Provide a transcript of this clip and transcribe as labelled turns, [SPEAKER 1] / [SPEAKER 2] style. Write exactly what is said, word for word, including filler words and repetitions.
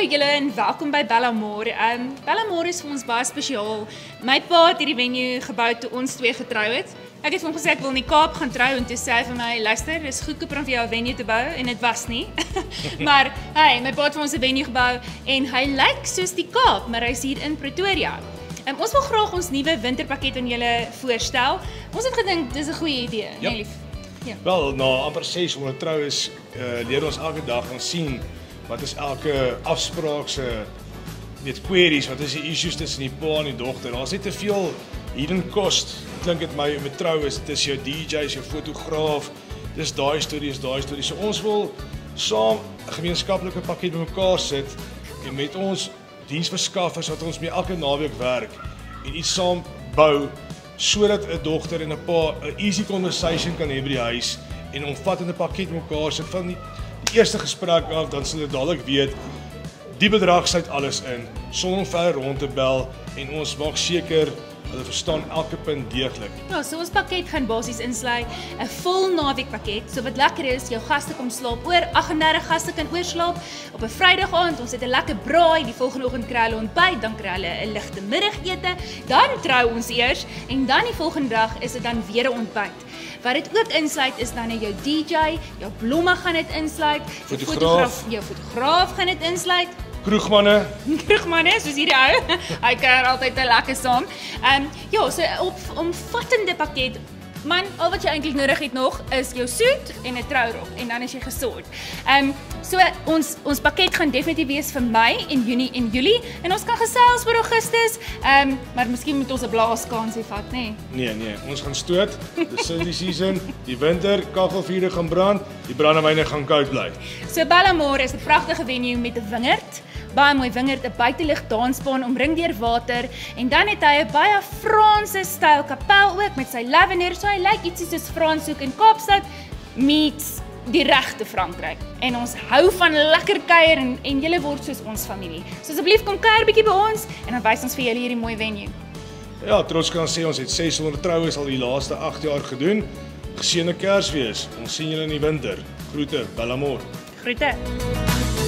[SPEAKER 1] vir julle en welkom by Bellamour. Um, Bellamour is vir ons baie spesiaal. My pa het hierdie venue gebou toe ons twee getrou het. Ek het vir hom gesê ek wil in die Kaap gaan trou en toe sê hy vir my, luister, dis goedkoper om vir jou 'n venue te bou en dit was nie. Maar hey, my pa het vir ons 'n venue gebou en hy lyk soos die Kaap, maar hy's hier in Pretoria. Um, ons wil graag ons nuwe winterpakket aan julle voorstel. Ons het gedink dis 'n goeie idee,
[SPEAKER 2] ja.
[SPEAKER 1] nee lief. Ja.
[SPEAKER 2] Wel, na amper seshonderd troues uh, leer ons elke dag en sien wat is elke afspraak se weet queries, wat is die issues tussen die pa en die dogter. Daar's net te veel hidden cost. Klink dit my met trou is dit is jou D J, jou fotograaf. Dis daai storie, is daai storie. So ons wil saam 'n gemeenskaplike pakket bymekaar sit en met ons diensverskaffers wat ons mee elke naweek werk en iets saam bou sodat 'n dogter en 'n pa 'n easy conversation kan hê by die huis en 'n omvattende pakket mekaar sit van die, die eerste gesprek af, dan sal hulle dadelik weet die bedrag sluit alles in sonder om verder rond te bel en ons maak seker hulle verstaan elke punt deeglik.
[SPEAKER 1] Ja, so ons pakket gaan basies insluit 'n vol naweek pakket. So wat lekker is, jou gaste kom slaap oor, agt en dertig gaste kan oorslaap op 'n Vrydag aand. Ons het 'n lekker braai, die volgende oggend kry hulle ontbyt, dan kry hulle 'n ligte middagete, dan trou ons eers en dan die volgende dag is dit dan weer 'n ontbyt. Wat dit ook insluit is dan jou D J, jou blomme gaan dit insluit,
[SPEAKER 2] fotograaf,
[SPEAKER 1] fotograaf jou fotograaf gaan dit insluit.
[SPEAKER 2] Kroegmanne.
[SPEAKER 1] Kroegmanne, soos hierdie ou. Hy kuier altyd te lekker saam. Ehm um, ja, so 'n op, omvattende pakket. Man, al wat jy eintlik nodig het nog is jou soet en 'n trourok en dan is jy gesort. Ehm um, so ons ons pakket gaan definitief wees vir Mei en Junie en Julie en ons kan gesels vir Augustus. Ehm um, maar miskien moet ons 'n blaaskansie vat, nê? Nee?
[SPEAKER 2] Nee, nee, ons gaan stoot. Dis silly season, die winter, kaggelvuure gaan brand, die brandewyne gaan koud bly.
[SPEAKER 1] So Bellamour is 'n pragtige venue met 'n wingerd. Baie mooi wingerd, 'n buitelug dansbaan omring deur water en dan het hy 'n baie Franse styl kapel ook met sy lavender, so hy lyk ietsie soos Franshoek in Kaapstad meets die regte Frankryk. En ons hou van lekker kuier en en julle word soos ons familie. So asseblief kom kuier bietjie by ons en dan wys ons vir julle hierdie mooi venue.
[SPEAKER 2] Ja, trots kan sê ons het seshonderd troues al die laaste agt jaar gedoen. Geseënde Kersfees. Ons sien julle in die winter. Groete, Bellamour.
[SPEAKER 1] Groete.